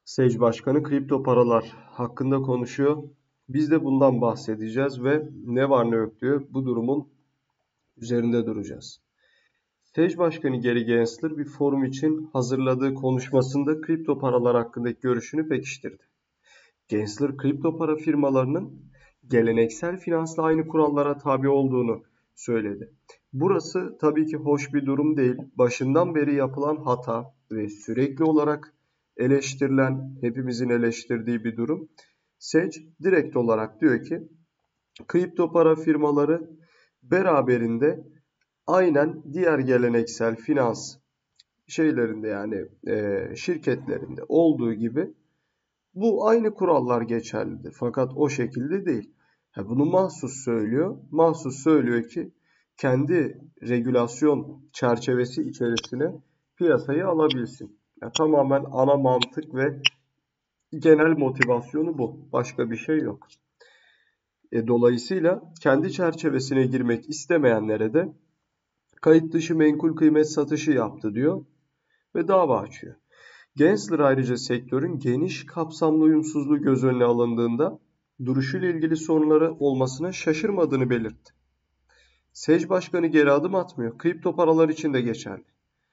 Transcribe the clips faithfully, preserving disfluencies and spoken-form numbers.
SEC Başkanı kripto paralar hakkında konuşuyor. Biz de bundan bahsedeceğiz ve ne var ne yok diyor. Bu durumun üzerinde duracağız. SEC Başkanı Gary Gensler bir forum için hazırladığı konuşmasında kripto paralar hakkındaki görüşünü pekiştirdi. Gensler kripto para firmalarının geleneksel finansla aynı kurallara tabi olduğunu söyledi. Burası tabii ki hoş bir durum değil. Başından beri yapılan hata ve sürekli olarak eleştirilen, hepimizin eleştirdiği bir durum. SEC direkt olarak diyor ki kripto para firmaları beraberinde aynen diğer geleneksel finans şeylerinde yani e, şirketlerinde olduğu gibi bu aynı kurallar geçerlidir. Fakat o şekilde değil. Ha, bunu mahsus söylüyor. Mahsus söylüyor ki kendi regülasyon çerçevesi içerisine piyasayı alabilsin. Yani tamamen ana mantık ve genel motivasyonu bu. Başka bir şey yok. E, dolayısıyla kendi çerçevesine girmek istemeyenlere de kayıt dışı menkul kıymet satışı yaptı diyor ve dava açıyor. Gensler ayrıca sektörün geniş kapsamlı uyumsuzluğu göz önüne alındığında duruşuyla ilgili sorunları olmasına şaşırmadığını belirtti. SEC Başkanı geri adım atmıyor. Kripto paralar için de geçerli.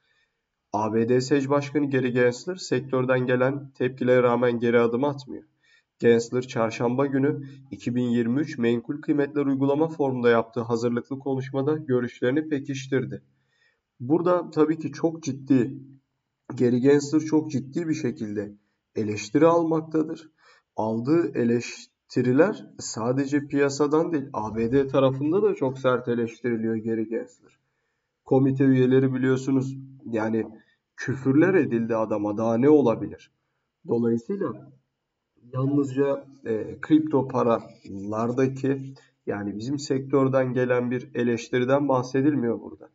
A B D SEC Başkanı Gary Gensler sektörden gelen tepkilere rağmen geri adım atmıyor. Gensler çarşamba günü iki bin yirmi üç Menkul Kıymetler Uygulama Forumu'nda yaptığı hazırlıklı konuşmada görüşlerini pekiştirdi. Burada tabii ki çok ciddi Gary Gensler çok ciddi bir şekilde eleştiri almaktadır. Aldığı eleştiriler sadece piyasadan değil, A B D tarafında da çok sert eleştiriliyor Gary Gensler. Komite üyeleri biliyorsunuz yani küfürler edildi adama, daha ne olabilir? Dolayısıyla yalnızca e, kripto paralardaki yani bizim sektörden gelen bir eleştiriden bahsedilmiyor burada.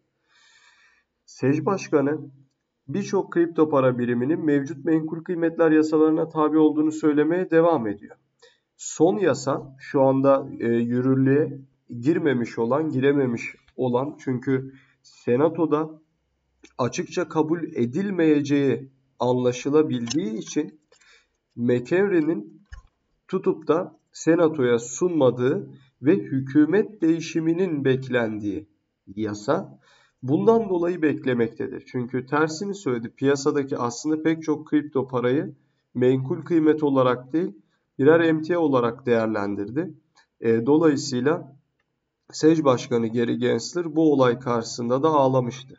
SEC Başkanı birçok kripto para biriminin mevcut menkul kıymetler yasalarına tabi olduğunu söylemeye devam ediyor. Son yasa şu anda e, yürürlüğe girmemiş olan, girememiş olan çünkü Senato'da açıkça kabul edilmeyeceği anlaşılabildiği için McHenry'nin tutup da Senato'ya sunmadığı ve hükümet değişiminin beklendiği yasa bundan dolayı beklemektedir. Çünkü tersini söyledi. Piyasadaki aslında pek çok kripto parayı menkul kıymet olarak değil birer emtia olarak değerlendirdi. E, dolayısıyla SEC Başkanı Gary Gensler bu olay karşısında da ağlamıştı.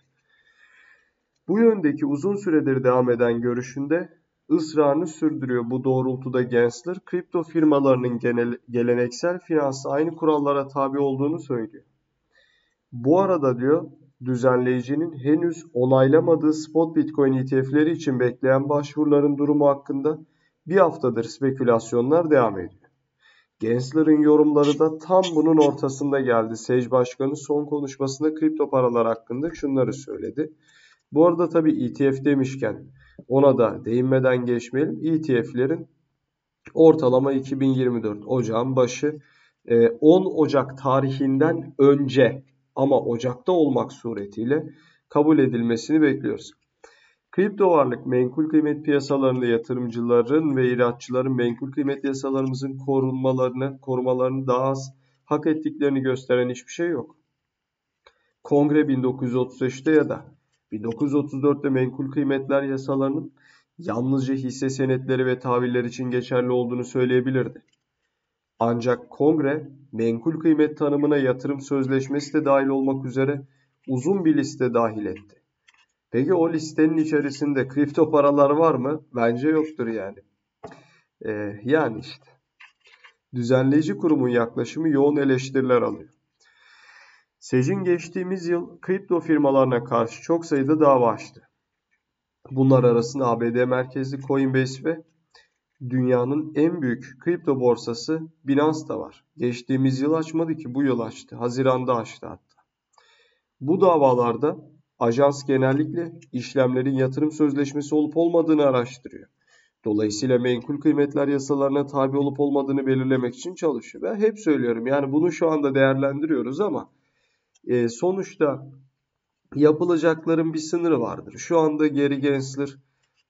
Bu yöndeki uzun süredir devam eden görüşünde ısrarını sürdürüyor. Bu doğrultuda Gensler kripto firmalarının genel, geleneksel finansı aynı kurallara tabi olduğunu söylüyor. Bu arada diyor düzenleyicinin henüz onaylamadığı spot Bitcoin E T F'leri için bekleyen başvuruların durumu hakkında bir haftadır spekülasyonlar devam ediyor. Gensler'in yorumları da tam bunun ortasında geldi. SEC Başkanı son konuşmasında kripto paralar hakkında şunları söyledi. Bu arada tabii E T F demişken ona da değinmeden geçmeyelim. E T F'lerin ortalama iki bin yirmi dört Ocağın başı on Ocak tarihinden önce ama Ocak'ta olmak suretiyle kabul edilmesini bekliyoruz. Kripto varlık menkul kıymet piyasalarında yatırımcıların ve ihraççıların menkul kıymet yasalarımızın korunmalarını, korumalarını daha az hak ettiklerini gösteren hiçbir şey yok. Kongre bin dokuz yüz otuz beşte ya da bin dokuz yüz otuz dörtte menkul kıymetler yasalarının yalnızca hisse senetleri ve tahviller için geçerli olduğunu söyleyebilirdi. Ancak Kongre menkul kıymet tanımına yatırım sözleşmesi de dahil olmak üzere uzun bir liste dahil etti. Peki o listenin içerisinde kripto paralar var mı? Bence yoktur yani. Ee, yani işte. Düzenleyici kurumun yaklaşımı yoğun eleştiriler alıyor. SEC'in geçtiğimiz yıl kripto firmalarına karşı çok sayıda dava açtı. Bunlar arasında A B D merkezli Coinbase ve dünyanın en büyük kripto borsası Binance da var. Geçtiğimiz yıl açmadı ki bu yıl açtı. Haziran'da açtı hatta. Bu davalarda ajans genellikle işlemlerin yatırım sözleşmesi olup olmadığını araştırıyor. Dolayısıyla menkul kıymetler yasalarına tabi olup olmadığını belirlemek için çalışıyor. Ben hep söylüyorum yani bunu şu anda değerlendiriyoruz ama e, sonuçta yapılacakların bir sınırı vardır. Şu anda Gary Gensler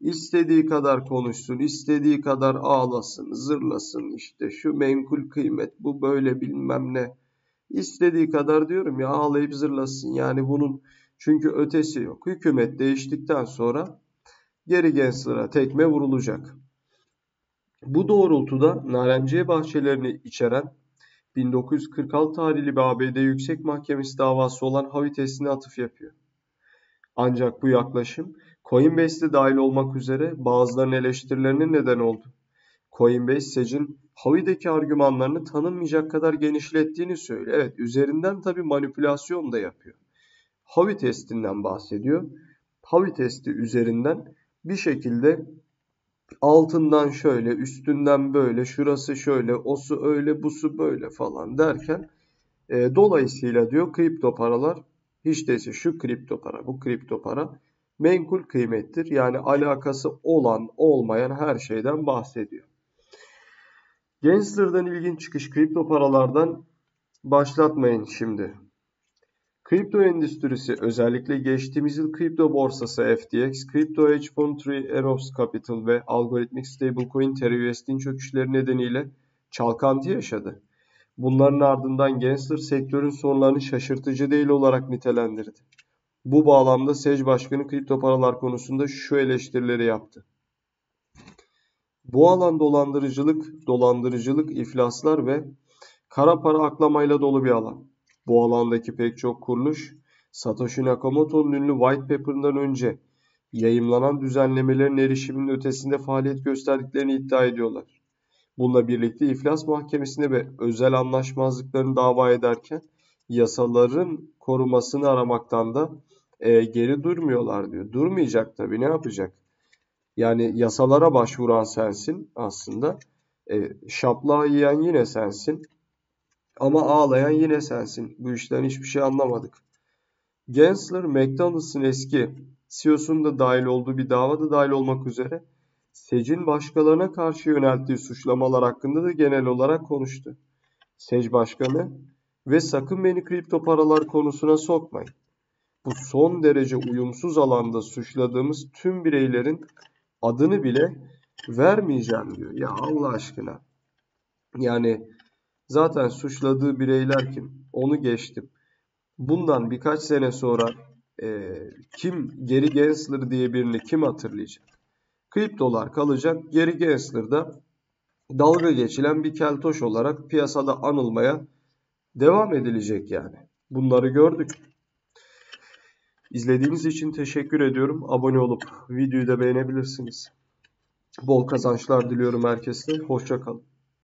İstediği kadar konuşsun, istediği kadar ağlasın, zırlasın, işte şu menkul kıymet, bu böyle bilmem ne. İstediği kadar diyorum ya ağlayıp zırlasın. Yani bunun çünkü ötesi yok. Hükümet değiştikten sonra geri Gensler'a tekme vurulacak. Bu doğrultuda narenciye bahçelerini içeren bin dokuz yüz kırk altı tarihli bir A B D Yüksek Mahkemesi davası olan Howey testine atıf yapıyor. Ancak bu yaklaşım Coinbase'de dahil olmak üzere bazılarının eleştirilerine neden oldu. Coinbase, Sage'in Howey'deki argümanlarını tanınmayacak kadar genişlettiğini söylüyor. Evet, üzerinden tabii manipülasyon da yapıyor. Howey testinden bahsediyor. Howey testi üzerinden bir şekilde altından şöyle, üstünden böyle, şurası şöyle, osu öyle, busu böyle falan derken e, dolayısıyla diyor kripto paralar hiç değilse şu kripto para, bu kripto para menkul kıymettir. Yani alakası olan, olmayan her şeyden bahsediyor. Gensler'dan ilginç çıkış kripto paralardan başlatmayın şimdi. Kripto endüstrisi özellikle geçtiğimiz yıl kripto borsası F T X, Crypto Hedge Fund Three Arrows Capital ve algoritmik stablecoin Terra U S D'nin çöküşleri nedeniyle çalkantı yaşadı. Bunların ardından Gensler sektörün sorunlarını şaşırtıcı değil olarak nitelendirdi. Bu bağlamda Sage Başkanı kripto paralar konusunda şu eleştirileri yaptı. Bu alan dolandırıcılık, dolandırıcılık, iflaslar ve kara para aklamayla dolu bir alan. Bu alandaki pek çok kuruluş, Satoshi Nakamoto'nun ünlü White Paper'ından önce yayımlanan düzenlemelerin erişiminin ötesinde faaliyet gösterdiklerini iddia ediyorlar. Bununla birlikte iflas mahkemesine ve özel anlaşmazlıklarını dava ederken yasaların korumasını aramaktan da e, geri durmuyorlar diyor. Durmayacak tabii, ne yapacak? Yani yasalara başvuran sensin aslında. E, şaplağı yiyen yine sensin. Ama ağlayan yine sensin. Bu işten hiçbir şey anlamadık. Gensler, McDonald's'ın eski C E O'sunun da dahil olduğu bir davada dahil olmak üzere Sage'in başkalarına karşı yönelttiği suçlamalar hakkında da genel olarak konuştu. Sage Başkanı ve sakın beni kripto paralar konusuna sokmayın. Bu son derece uyumsuz alanda suçladığımız tüm bireylerin adını bile vermeyeceğim diyor. Ya Allah aşkına. Yani zaten suçladığı bireyler kim? Onu geçtim. Bundan birkaç sene sonra e, kim Gary Gensler diye birini kim hatırlayacak? Kriptolar kalacak. Gary Gensler da dalga geçilen bir keltoş olarak piyasada anılmaya devam edilecek yani. Bunları gördük. İzlediğiniz için teşekkür ediyorum. Abone olup videoyu da beğenebilirsiniz. Bol kazançlar diliyorum herkese. Hoşça kalın.